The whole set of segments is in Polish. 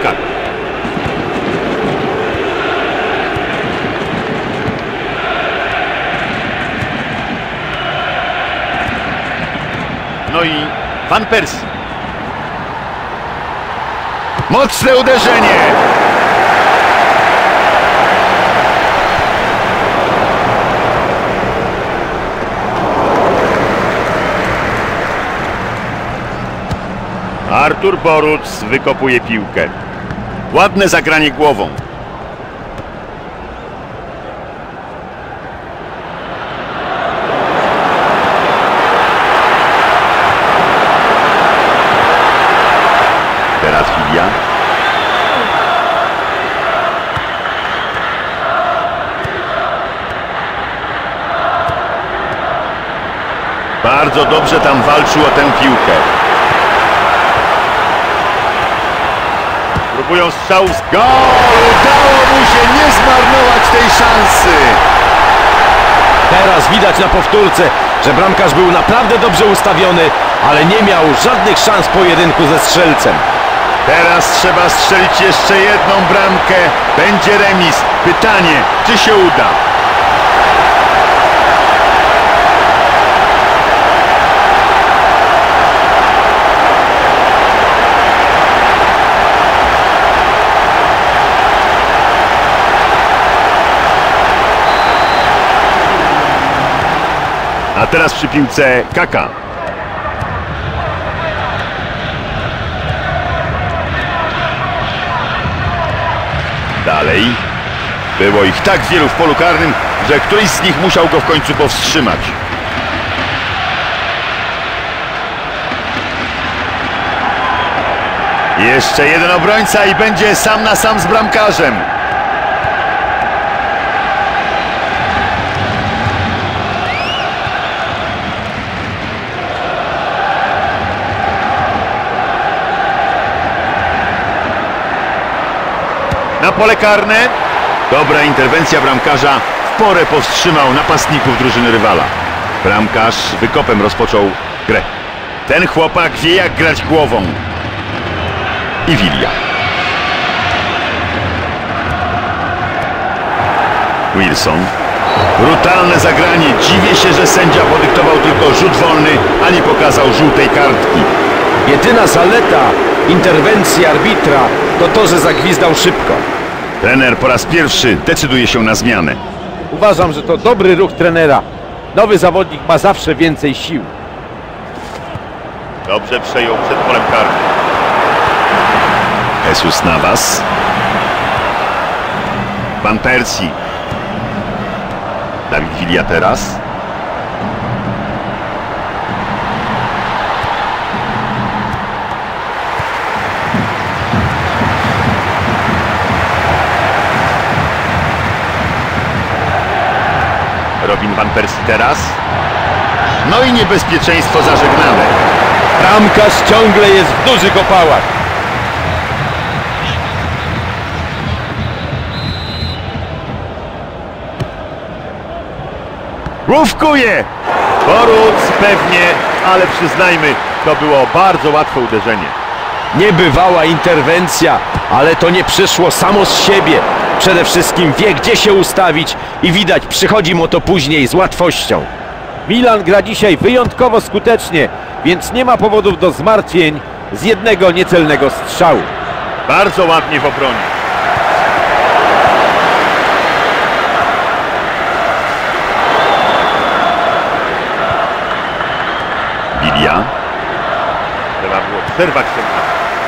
atak. No i Van Persie. Mocne uderzenie. Artur Boruc wykopuje piłkę. Ładne zagranie głową. Teraz Filia. Bardzo dobrze tam walczył o tę piłkę. Próbują strzału z gol! Udało mu się nie zmarnować tej szansy. Teraz widać na powtórce, że bramkarz był naprawdę dobrze ustawiony, ale nie miał żadnych szans pojedynku ze strzelcem. Teraz trzeba strzelić jeszcze jedną bramkę. Będzie remis. Pytanie, czy się uda? A teraz przy piłce Kaka. Dalej. Było ich tak wielu w polu karnym, że któryś z nich musiał go w końcu powstrzymać. Jeszcze jeden obrońca i będzie sam na sam z bramkarzem. Na pole karne. Dobra interwencja bramkarza. W porę powstrzymał napastników drużyny rywala. Bramkarz wykopem rozpoczął grę. Ten chłopak wie, jak grać głową. I Wilia. Wilson. Brutalne zagranie. Dziwię się, że sędzia podyktował tylko rzut wolny, a nie pokazał żółtej kartki. Jedyna zaleta interwencji arbitra to, że zagwizdał szybko. Trener po raz pierwszy decyduje się na zmianę. Uważam, że to dobry ruch trenera. Nowy zawodnik ma zawsze więcej sił. Dobrze przejął przed polem karnym. Jesus Navas. Van Persie. Dawid Villa teraz. Robin Van Persie teraz. No i niebezpieczeństwo zażegnane. Bramkarz ciągle jest w dużych opałach. Główkuje! Boruc pewnie, ale przyznajmy, to było bardzo łatwe uderzenie. Niebywała interwencja, ale to nie przyszło samo z siebie. Przede wszystkim wie, gdzie się ustawić i widać, przychodzi mu to później z łatwością. Milan gra dzisiaj wyjątkowo skutecznie, więc nie ma powodów do zmartwień z jednego niecelnego strzału. Bardzo ładnie w obronie. Wilia. Trzeba było przerwać ten atak.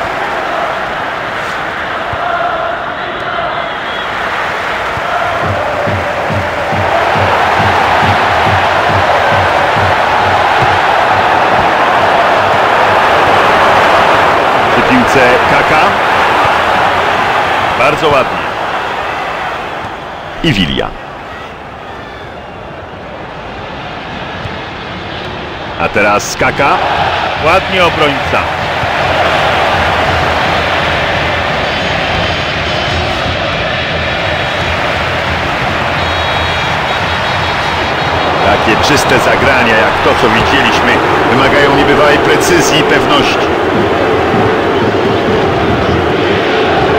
Piłce Kaka. Bardzo ładnie. I Wilia. A teraz Kaka. Ładnie obrońca. Takie czyste zagrania jak to, co widzieliśmy, wymagają niebywałej precyzji i pewności.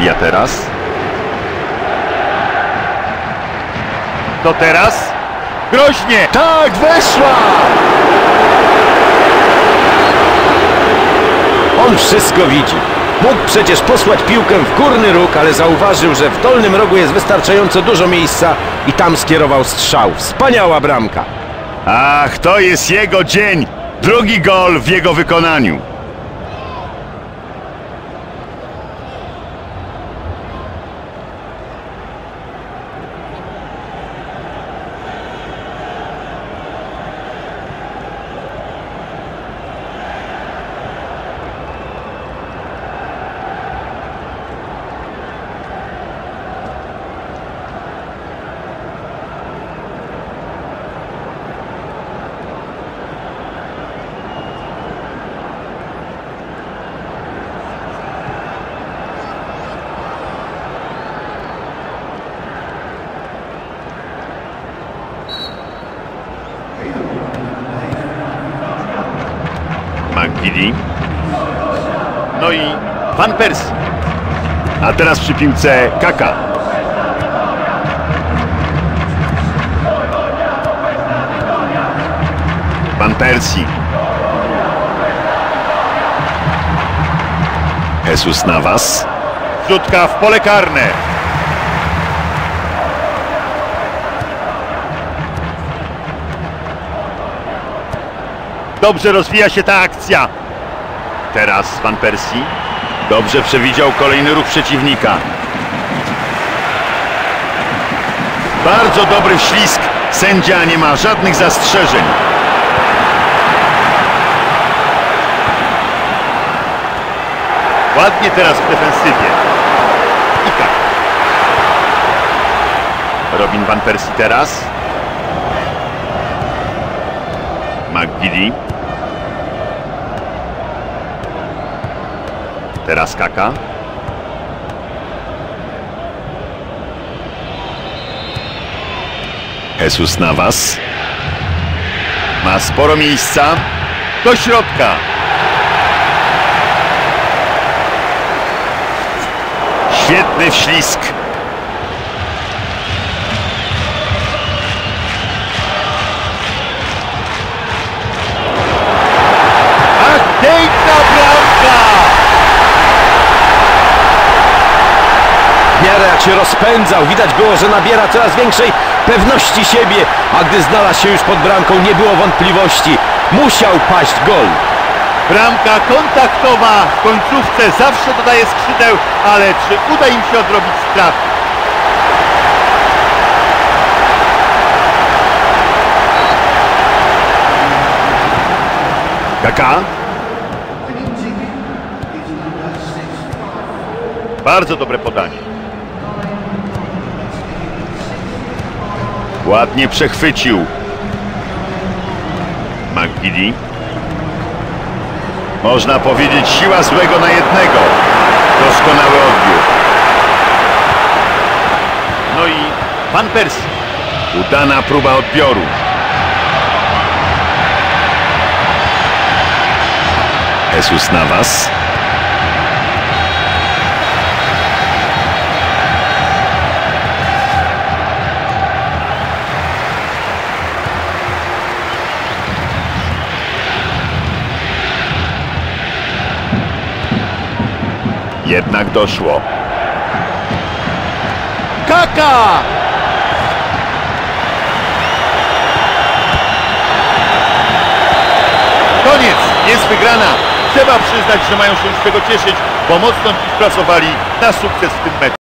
a teraz? To teraz? Groźnie! Tak, weszła! On wszystko widzi. Mógł przecież posłać piłkę w górny róg, ale zauważył, że w dolnym rogu jest wystarczająco dużo miejsca i tam skierował strzał. Wspaniała bramka. Ach, to jest jego dzień! Drugi gol w jego wykonaniu. McGeady. No i Van Persie. A teraz przy piłce Kaka. Van Persie. Jesus Navas. Rzutka w pole karne. Dobrze rozwija się ta akcja. Teraz Van Persie. Dobrze przewidział kolejny ruch przeciwnika. Bardzo dobry wślizg. Sędzia nie ma żadnych zastrzeżeń. Ładnie teraz w defensywie. I tak. Robin Van Persie teraz. McGeady. Teraz Kaka. Jesus Navas. Ma sporo miejsca. Do środka. Świetny wślizg. Ach, piękna bramka! W miarę jak się rozpędzał, widać było, że nabiera coraz większej pewności siebie, a gdy znalazł się już pod bramką, nie było wątpliwości. Musiał paść gol. Bramka kontaktowa w końcówce zawsze dodaje skrzydeł, ale czy uda im się odrobić straty? Kaka. Bardzo dobre podanie. Ładnie przechwycił. McGeady. Można powiedzieć siła złego na jednego. Doskonały odbiór. No i Van Persie. Udana próba odbioru. Jesus Navas. Jednak doszło. Kaka! Koniec, jest wygrana. Trzeba przyznać, że mają się z tego cieszyć, bo mocno pracowali na sukces w tym meczu.